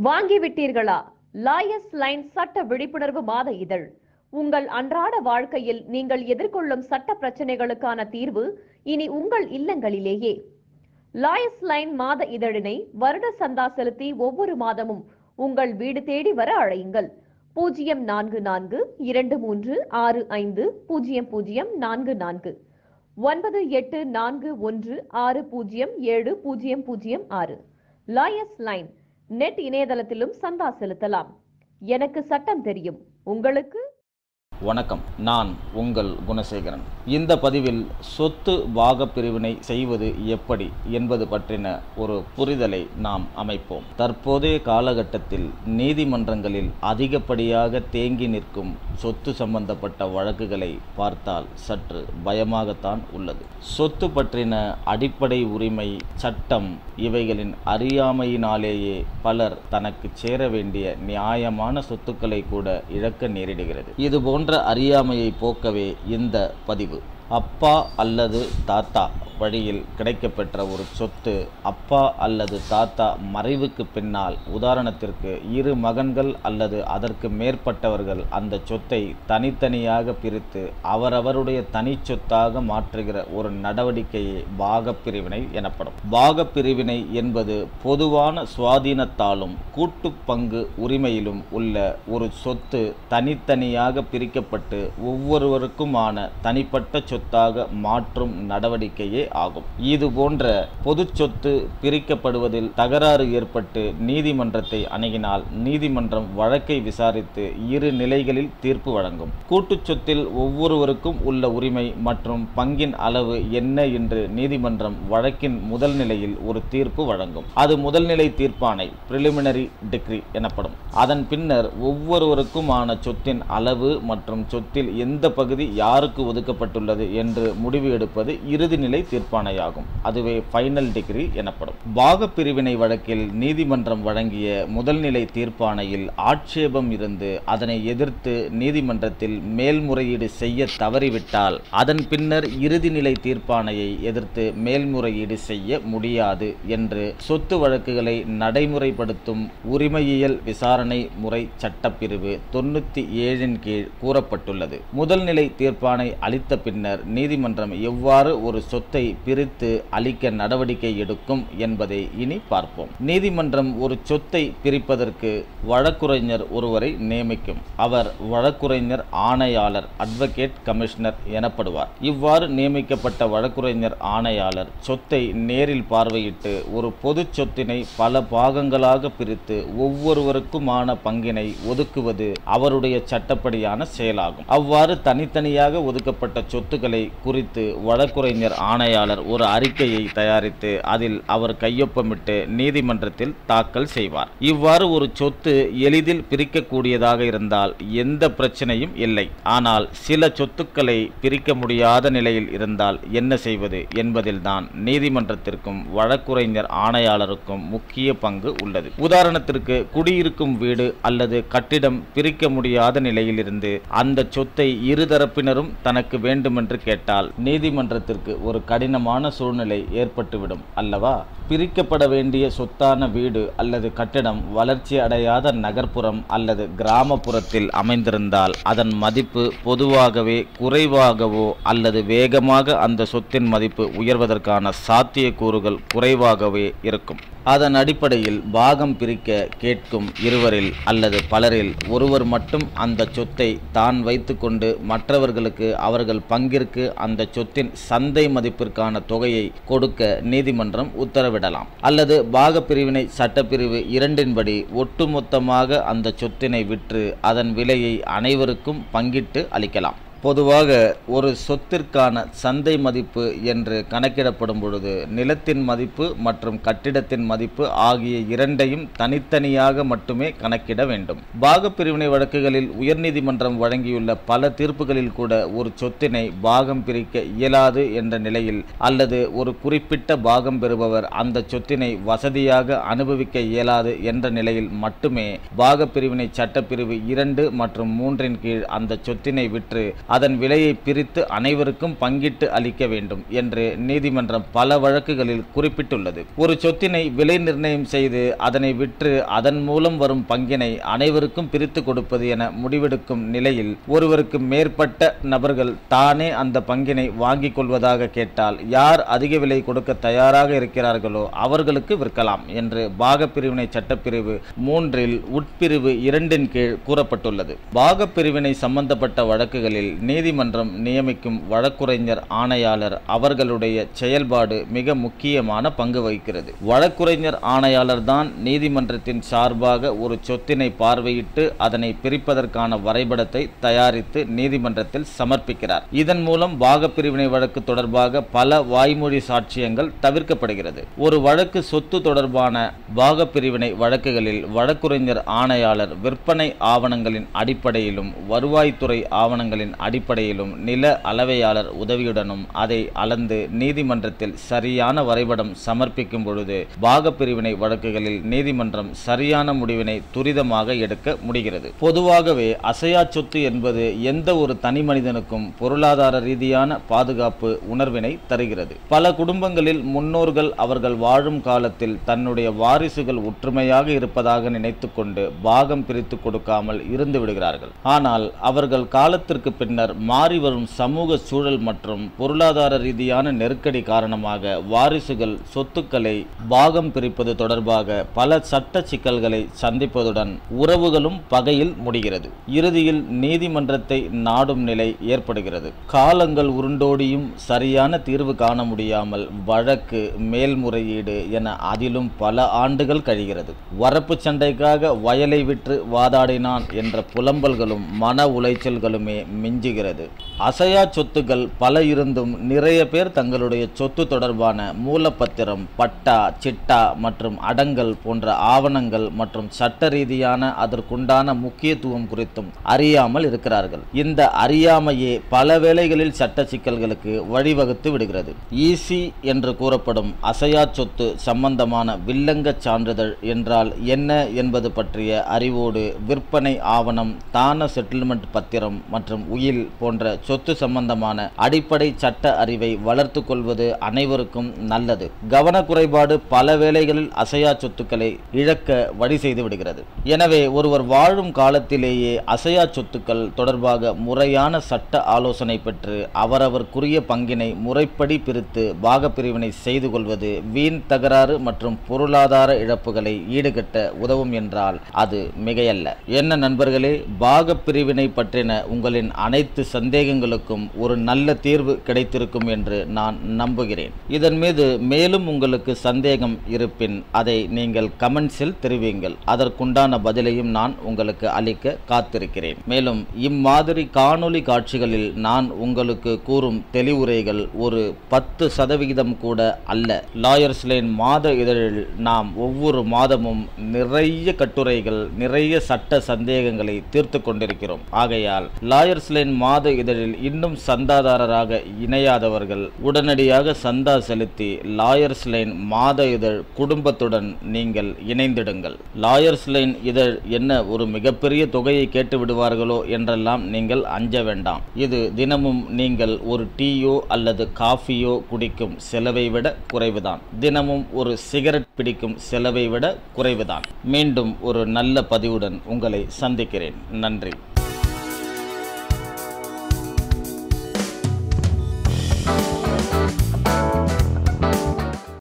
வாங்கிவிட்டீர்களா? Lawyers line சட்ட விழிப்புணர்வு மாத இதழ். உங்கள் அன்றாட வாழ்க்கையில் நீங்கள் எதிர்கொள்ளும் சட்ட பிரச்சனைகளுக்கான தீர்வு இனி உங்கள் இல்லங்களிலேயே. லாயர்ஸ் லைன் மாத இதழினை வருட சந்தா செலுத்தி ஒவ்வொரு மாதமும் உங்கள் வீடு தேடி வர அழையுங்கள். 0443650044 9841607006. லாயர்ஸ் லைன் நெட் இணையதளத்திலும் சந்தா செலுத்தலாம். எனக்கு சட்டம் தெரியும், உங்களுக்கு? வணக்கம், நான் உங்கள் குணசேகரன். இந்த பதிவில் சொத்து பாக பிரிவினை செய்வது எப்படி என்பது பற்றின ஒரு புரிதலை நாம் அமைப்போம். தற்போதைய காலகட்டத்தில் நீதிமன்றங்களில் அதிகப்படியாக தேங்கி நிற்கும் சொத்து சம்பந்தப்பட்ட வழக்குகளை பார்த்தால் சற்று பயமாகத்தான் உள்ளது. சொத்து பற்றின அடிப்படை உரிமை, சட்டம் இவைகளின் அறியாமையினாலேயே பலர் தனக்கு சேர வேண்டிய நியாயமான சொத்துக்களை கூட இழக்க நேரிடுகிறது. இது போன்ற அறியாமையை போக்கவே இந்த பதிவு. அப்பா அல்லது தாத்தா வழியில் கிடைக்கப்பெற்ற ஒரு சொத்து அப்பா அல்லது தாத்தா மறைவுக்கு பின்னால், உதாரணத்திற்கு 2 மகன்கள் அல்லது அதற்கு மேற்பட்டவர்கள் அந்த சொத்தை தனித்தனியாக பிரித்து அவரவருடைய தனி சொத்தாக மாற்றுகிற ஒரு நடவடிக்கையே பாகப்பிரிவினை எனப்படும். பாகப்பிரிவினை என்பது பொதுவான சுவாதீனத்தாலும் கூட்டு பங்கு உரிமையிலும் உள்ள ஒரு சொத்து தனித்தனியாக பிரிக்கப்பட்டு ஒவ்வொருவருக்குமான தனிப்பட்ட சொத்தாக மாற்றும் நடவடிக்கையே ஆகும். இது போன்ற பொது சொத்து பிரிக்கப்படுவதில் தகராறு ஏற்பட்டு நீதிமன்றத்தை அணுகினால் நீதிமன்றம் வழக்கை விசாரித்து 2 நிலைகளில் தீர்ப்பு வழங்கும். கூட்டு சொத்தில் ஒவ்வொருவருக்கும் உள்ள உரிமை மற்றும் பங்கின் அளவு என்ன என்று நீதிமன்றம் வழக்கின் முதல் நிலையில் ஒரு தீர்ப்பு வழங்கும். அது முதல்நிலை தீர்ப்பாணை, பிரிலிமினரி டிக்ரி எனப்படும். அதன் பின்னர் ஒவ்வொருவருக்குமான சொத்தின் அளவு மற்றும் சொத்தில் எந்த பகுதி யாருக்கு ஒதுக்கப்பட்டுள்ளது என்று முடிவு எடுப்பது இறுதி நிலை தீர்ப்பாணையாகும். அதுவே ஃபைனல் டிகிரி எனப்படும். பாகப்பிரிவினை வழக்கில் நீதிமன்றம் வழங்கிய முதல்நிலை தீர்ப்பாணையில் ஆட்சேபம் இருந்து அதனை எதிர்த்து நீதிமன்றத்தில் மேல்முறையீடு செய்ய தவறிவிட்டால் அதன் பின்னர் இறுதி நிலை தீர்ப்பாணையை எதிர்த்து மேல்முறையீடு செய்ய முடியாது என்று சொத்து வழக்குகளை நடைமுறைப்படுத்தும் உரிமையியல் விசாரணை முறை சட்டப்பிரிவு 97 கீழ் கூறப்பட்டுள்ளது. முதல்நிலை தீர்ப்பாணை அளித்த பின்னர் நீதிமன்றம் எவ்வாறு ஒரு சொத்தை பிரித்து அளிக்க நடவடிக்கை எடுக்கும் என்பதை இனி பார்ப்போம். நீதிமன்றம் ஒரு சொத்தை பிரிப்பதற்கு வழக்குரைஞர் ஒருவரை நியமிக்கும். அவர் வழக்குரைஞர் ஆணையாளர், அட்வொகேட் கமிஷனர் எனப்படுவார். இவ்வாறு நியமிக்கப்பட்ட வழக்குரைஞர் ஆணையாளர் சொத்தை நேரில் பார்வையிட்டு ஒரு பொது சொத்தினை பல பாகங்களாக பிரித்து ஒவ்வொருவருக்குமான பங்கினை ஒதுக்குவது அவருடைய சட்டப்படியான செயலாகும். அவ்வாறு தனித்தனியாக ஒதுக்கப்பட்ட சொத்துக்களை குறித்து வழக்குரைஞர் ஆணையாளர் ஒரு அறிக்கையை தயாரித்து அதில் அவர் கையொப்பமிட்டு நீதிமன்றத்தில் தாக்கல் செய்வார். இவ்வாறு ஒரு சொத்து எளிதில் பிரிக்கக்கூடியதாக இருந்தால் எந்த பிரச்சனையும் இல்லை. ஆனால் சில சொத்துக்களை பிரிக்க முடியாத நிலையில் இருந்தால் என்ன செய்வது என்பதில்தான் நீதிமன்றத்திற்கும் வழக்குரைஞர் ஆணையாளருக்கும் முக்கிய பங்கு உள்ளது. உதாரணத்திற்கு, குடியிருக்கும் வீடு அல்லது கட்டிடம் பிரிக்க முடியாத நிலையில் இருந்து அந்த சொத்தை இருதரப்பினரும் தனக்கு வேண்டுமென்று கேட்டால் நீதிமன்றத்திற்கு ஒரு கடினமான சூழ்நிலை ஏற்பட்டுவிடும் அல்லவா? பிரிக்கப்பட வேண்டிய சொத்தான வீடு அல்லது கட்டிடம் வளர்ச்சி அடையாத நகர்ப்புறம் அல்லது கிராமப்புறத்தில் அமைந்திருந்தால் அதன் மதிப்பு பொதுவாகவே குறைவாகவோ அல்லது வேகமாக அந்த சொத்தின் மதிப்பு உயர்வதற்கான சாத்தியக்கூறுகள் குறைவாகவே இருக்கும். அதன் அடிப்படையில் பாகம் பிரிக்க கேட்கும் இருவரில் அல்லது பலரில் ஒருவர் மட்டும் அந்த சொத்தை தான் வைத்துக்கொண்டு மற்றவர்களுக்கு அவர்கள் பங்கிற்கு அந்த சொத்தின் சந்தை மதிப்பிற்கான தொகையை கொடுக்க நீதிமன்றம் உத்தரவிடலாம். அல்லது பாகப்பிரிவினை சட்டப்பிரிவு 2 படி ஒட்டுமொத்தமாக அந்த சொத்தினை விற்று அதன் விலையை அனைவருக்கும் பங்கிட்டு அளிக்கலாம். பொதுவாக ஒரு சொத்திற்கான சந்தை மதிப்பு என்று கணக்கிடப்படும் பொழுது நிலத்தின் மதிப்பு மற்றும் கட்டிடத்தின் மதிப்பு ஆகிய இரண்டையும் தனித்தனியாக மட்டுமே கணக்கிட வேண்டும். பாகப்பிரிவினை வழக்குகளில் உயர்நீதிமன்றம் வழங்கியுள்ள பல தீர்ப்புகளில் கூட ஒரு சொத்தினை பாகம் பிரிக்க இயலாது என்ற நிலையில் அல்லது ஒரு குறிப்பிட்ட பாகம் பெறுபவர் அந்த சொத்தினை வசதியாக அனுபவிக்க இயலாது என்ற நிலையில் மட்டுமே பாகப்பிரிவினை சட்டப்பிரிவு 2 மற்றும் 3 கீழ் அந்த சொத்தினை விற்று அதன் விலையை பிரித்து அனைவருக்கும் பங்கிட்டு அளிக்க வேண்டும் என்று நீதிமன்றம் பல வழக்குகளில் குறிப்பிட்டுள்ளது. ஒரு சொத்தினை விலை நிர்ணயம் செய்து அதனை விற்று அதன் மூலம் வரும் பங்கினை அனைவருக்கும் பிரித்து கொடுப்பது என முடிவெடுக்கும் நிலையில் ஒருவருக்கு மேற்பட்ட நபர்கள் தானே அந்த பங்கினை வாங்கிக் கொள்வதாக கேட்டால் யார் அதிக விலை கொடுக்க தயாராக இருக்கிறார்களோ அவர்களுக்கு விற்கலாம் என்று பாகப்பிரிவினை சட்டப்பிரிவு 3 உட்பிரிவு 2 கீழ் கூறப்பட்டுள்ளது. பாகப்பிரிவினை சம்பந்தப்பட்ட வழக்குகளில் நீதிமன்றம் நியமிக்கும் வழக்குரைஞர் ஆணையாளர் அவர்களுடைய செயல்பாடு மிக முக்கியமான பங்கு வகிக்கிறது. வழக்குரைஞர் ஆணையாளர் தான் நீதிமன்றத்தின் சார்பாக ஒரு சொத்தினை பார்வையிட்டு அதனை பிரிப்பதற்கான வரைபடத்தை தயாரித்து நீதிமன்றத்தில் சமர்ப்பிக்கிறார். இதன் மூலம் பாகப்பிரிவினை வழக்கு தொடர்பாக பல வாய்மொழி சாட்சியங்கள் தவிர்க்கப்படுகிறது. ஒரு வழக்கு சொத்து தொடர்பான பாகப்பிரிவினை வழக்குகளில் வழக்குரைஞர் ஆணையாளர் விற்பனை ஆவணங்களின் அடிப்படையிலும் வருவாய்த்துறை ஆவணங்களின் அடிப்படையிலும் நில அளவையாளர் உதவியுடனும் அதை அளந்து நீதிமன்றத்தில் சரியான வரைபடம் சமர்ப்பிக்கும் பொழுது பாகப்பிரிவினை வழக்குகளில் நீதிமன்றம் சரியான முடிவினை துரிதமாக எடுக்க முடிகிறது. பொதுவாகவே அசையா சொத்து என்பது எந்த ஒரு தனி மனிதனுக்கும் பொருளாதார ரீதியான பாதுகாப்பு உணர்வினை தருகிறது. பல குடும்பங்களில் முன்னோர்கள் அவர்கள் வாழும் காலத்தில் தன்னுடைய வாரிசுகள் ஒற்றுமையாக இருப்பதாக நினைத்து கொண்டு பாகம் பிரித்து கொடுக்காமல் இருந்து விடுகிறார்கள். ஆனால் அவர்கள் காலத்திற்கு பின்னர் மாறி வரும் சமூக சூழல் மற்றும் பொருளாதார ரீதியான நெருக்கடி காரணமாக வாரிசுகள் சொத்துக்களை பாகம் பிரிப்பது தொடர்பாக பல சட்ட சிக்கல்களை சந்திப்பதுடன் உறவுகளும் பகையில் முடிகிறது. இறுதியில் நீதிமன்றத்தை நாடும் நிலை ஏற்படுகிறது. காலங்கள் உருண்டோடியும் சரியான தீர்வு காண முடியாமல் வழக்கு மேல்முறையீடு என அதிலும் பல ஆண்டுகள் கழிகிறது. வரப்பு சண்டைக்காக வயலை விற்று வாதாடினான் என்ற புலம்பல்களும் மன உளைச்சல்களுமே மிஞ்சுகிறது. அசையா சொத்துக்கள் பல இருந்தும் நிறைய பேர் தங்களுடைய சொத்து தொடர்பான மூலப்பத்திரம், பட்டா, சிட்டா மற்றும் அடங்கல் போன்ற ஆவணங்கள் மற்றும் சட்ட ரீதியான அதற்குண்டான முக்கியத்துவம் குறித்தும் அறியாமல் இருக்கிறார்கள். இந்த அறியாமையே பல வேளைகளில் சட்ட சிக்கல்களுக்கு வழிவகுத்து விடுகிறது. ஈசி என்று கூறப்படும் அசையா சொத்து சம்பந்தமான வில்லங்க சான்றிதழ் என்றால் என்ன என்பது பற்றிய அறிவோடு விற்பனை ஆவணம், தான செட்டில்மெண்ட் பத்திரம் மற்றும் உயில் போன்ற சொத்து சம்பந்தமான அடிப்படை சட்ட அறிவை வளர்த்து கொள்வது அனைவருக்கும் நல்லது. கவனக்குறைபாடு பல வேளைகளில் அசையா சொத்துக்களை இழக்க வழி செய்து விடுகிறது. எனவே ஒருவர் வாழும் காலத்திலேயே அசையா சொத்துக்கள் தொடர்பாக முறையான சட்ட ஆலோசனை பெற்று அவரவர்க்குரிய பங்கினை முறைப்படி பிரித்து பாகப்பிரிவினை செய்து கொள்வது வீண் தகராறு மற்றும் பொருளாதார இழப்புகளை ஈடுகட்ட உதவும் என்றால் அது மிகையல்ல. என்ன நண்பர்களே, பாகப்பிரிவினை பற்றின உங்களின் அனைத்து சந்தேகங்களுக்கும் ஒரு நல்ல தீர்வு கிடைத்திருக்கும் என்று நான் நம்புகிறேன். இதன் மீது மேலும் உங்களுக்கு சந்தேகம் இருப்பின் அதை நீங்கள் கமெண்ட்ஸில் தெரிவியுங்கள். அதற்குண்டான பதிலையும் நான் உங்களுக்கு அளிக்க காத்திருக்கிறேன். மேலும் இம்மாதிரி காணொளி காட்சிகளில் நான் உங்களுக்கு கூறும் தெளிவுரைகள் ஒரு 10% கூட அல்ல. லாயர்ஸ் லைன் மாத இதழில் நாம் ஒவ்வொரு மாதமும் நிறைய கட்டுரைகள், நிறைய சட்ட சந்தேகங்களை தீர்த்து கொண்டிருக்கிறோம். ஆகையால் லாயர்ஸ் லைன் மாத இதழில் இன்னும் சந்தாதாரராக இணையாதவர்கள் உடனடியாக சந்தா செலுத்தி லாயர்ஸ் லைன் மாத இதழ் குடும்பத்துடன் நீங்கள் இணைந்திடுங்கள். லாயர்ஸ் லைன் இதழ் என்ன ஒரு மிகப்பெரிய தொகையை கேட்டு விடுவார்களோ என்றெல்லாம் நீங்கள் அஞ்ச வேண்டாம். இது தினமும் நீங்கள் ஒரு டீயோ அல்லது காஃபியோ குடிக்கும் செலவை விட குறைவுதான். தினமும் ஒரு சிகரெட் பிடிக்கும் செலவை விட குறைவுதான். மீண்டும் ஒரு நல்ல பதிவுடன் உங்களை சந்திக்கிறேன். நன்றி.